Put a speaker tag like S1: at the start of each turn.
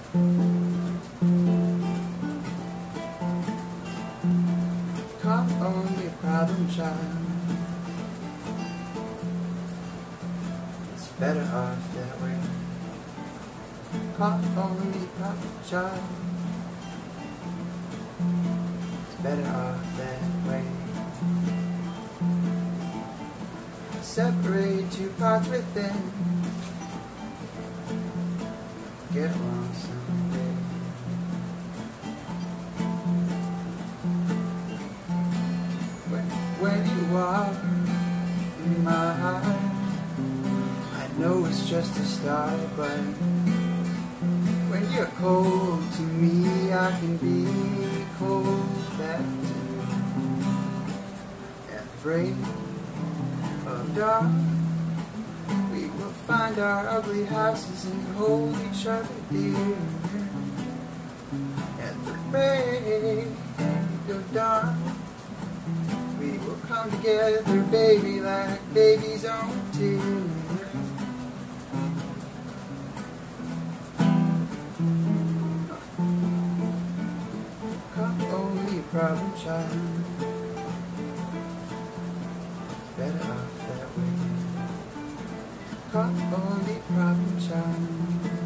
S1: Caught only a problem child. It's better off that way. Caught only a problem child. It's better off that way. Separate two parts within. Get along someday. When you walk in my heart, I know it's just a start, but when you're cold to me, I can be cold back too. At the break of dawn, we will find our ugly houses and hold each other dear. At the break of dawn, we will come together, baby, like babies on tears. Caught only a problem child. Better off that way. Caught only a problem child.